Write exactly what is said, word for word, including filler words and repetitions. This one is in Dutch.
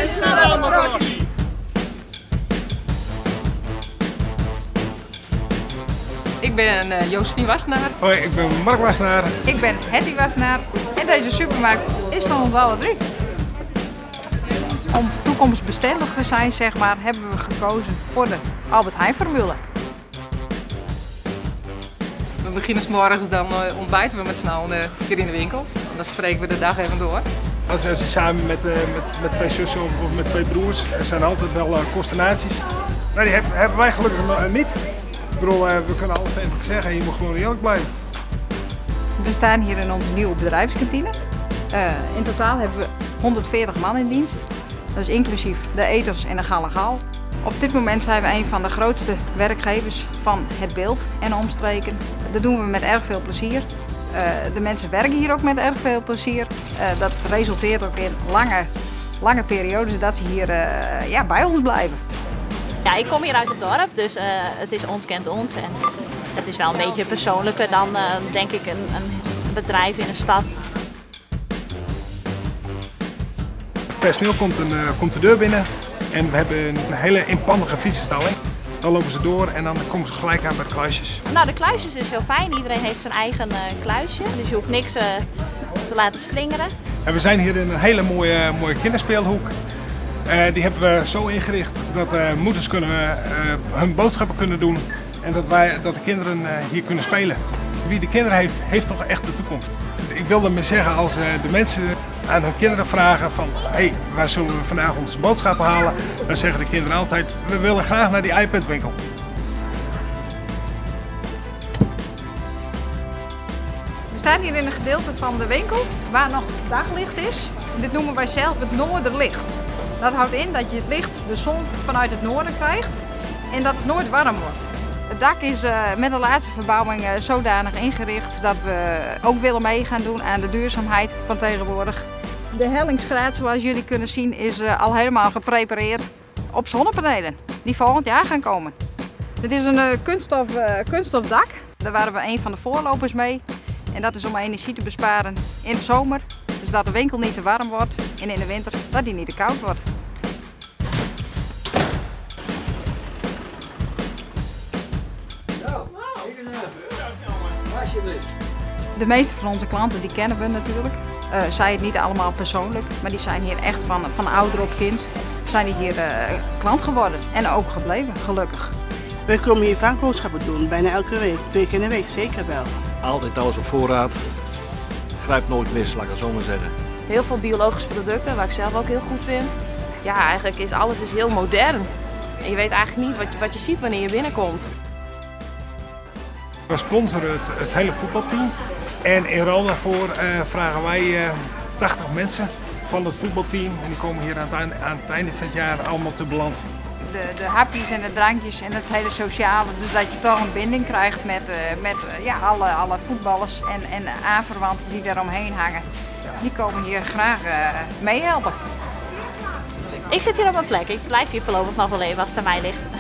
is naar Marokki. Ik ben uh, Josephine Wassenaar. Hoi, ik ben Mark Wassenaar. Ik ben Hetty Wassenaar. En deze supermarkt is van ons alle drie. Om toekomstbestendig te zijn, zeg maar, hebben we gekozen voor de Albert Heijn formule. We beginnen 's morgens, dan uh, ontbijten we met z'n allen uh, hier in de winkel. En dan spreken we de dag even door. Als je samen met, uh, met, met twee zussen of met twee broers, er zijn altijd wel uh, consternaties. Maar die heb, hebben wij gelukkig nog niet. Ik bedoel, uh, we kunnen alles tegen elkaar zeggen en je moet gewoon eerlijk blijven. We staan hier in onze nieuwe bedrijfskantine. Uh, in totaal hebben we honderdveertig man in dienst. Dat is inclusief de eters en de gallegaal. Op dit moment zijn we een van de grootste werkgevers van het beeld en omstreken. Dat doen we met erg veel plezier. Uh, de mensen werken hier ook met erg veel plezier. Uh, dat resulteert ook in lange, lange periodes dat ze hier uh, ja, bij ons blijven. Ja, ik kom hier uit het dorp, dus uh, het is ons kent ons. En het is wel een beetje persoonlijker dan uh, denk ik een, een bedrijf in een stad. Het personeel komt, een, uh, komt de deur binnen en we hebben een hele inpandige fietsenstalling. Dan lopen ze door en dan komen ze gelijk aan bij de kluisjes. Nou, de kluisjes is heel fijn. Iedereen heeft zijn eigen uh, kluisje, dus je hoeft niks uh, te laten slingeren. En we zijn hier in een hele mooie, mooie kinderspeelhoek. Uh, die hebben we zo ingericht dat uh, moeders kunnen, uh, hun boodschappen kunnen doen en dat, wij, dat de kinderen uh, hier kunnen spelen. Wie de kinderen heeft, heeft toch echt de toekomst. Ik wilde maar zeggen, als uh, de mensen aan hun kinderen vragen van hé, hey, waar zullen we vandaag onze boodschappen halen? Dan zeggen de kinderen altijd, we willen graag naar die iPad-winkel. We staan hier in een gedeelte van de winkel waar nog daglicht is. Dit noemen wij zelf het noorderlicht. Dat houdt in dat je het licht, de zon, vanuit het noorden krijgt en dat het nooit warm wordt. Het dak is uh, met de laatste verbouwing uh, zodanig ingericht dat we ook willen mee gaan doen aan de duurzaamheid van tegenwoordig. De hellingsgraad, zoals jullie kunnen zien, is uh, al helemaal geprepareerd op zonnepanelen die volgend jaar gaan komen. Dit is een uh, kunststof, uh, kunststof dak. Daar waren we een van de voorlopers mee. En dat is om energie te besparen in de zomer. Dus dat de winkel niet te warm wordt en in de winter dat die niet te koud wordt. De meeste van onze klanten die kennen we natuurlijk. Uh, zij het niet allemaal persoonlijk, maar die zijn hier echt van, van ouder op kind. Zijn die hier uh, klant geworden en ook gebleven, gelukkig. We komen hier vaak boodschappen doen, bijna elke week. Twee keer in de week, zeker wel. Altijd alles op voorraad. Grijpt nooit mis, laat ik het zo maar zeggen. Heel veel biologische producten, wat ik zelf ook heel goed vind. Ja, eigenlijk is alles is heel modern. En je weet eigenlijk niet wat je, wat je ziet wanneer je binnenkomt. We sponsoren het, het hele voetbalteam. En in ruil daarvoor uh, vragen wij uh, tachtig mensen van het voetbalteam. En die komen hier aan het einde, aan het einde van het jaar allemaal te balans. De, de hapjes en de drankjes en het hele sociale, dus dat je toch een binding krijgt met, uh, met uh, ja, alle, alle voetballers en, en aanverwanten die daaromheen hangen. Die komen hier graag uh, meehelpen. Ik zit hier op mijn plek. Ik blijf hier voorlopig nog wel even als het aan mij ligt.